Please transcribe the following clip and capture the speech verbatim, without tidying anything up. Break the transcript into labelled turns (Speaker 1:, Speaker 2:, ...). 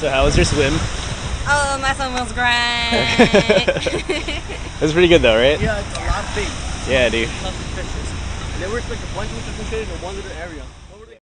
Speaker 1: So how was your swim?
Speaker 2: Oh, my swim was great.
Speaker 1: That's pretty good though, right?
Speaker 3: Yeah, it's a lot of things.
Speaker 1: Yeah, dude.
Speaker 3: Lots of fishes. And there was like a bunch of different fish in one little area.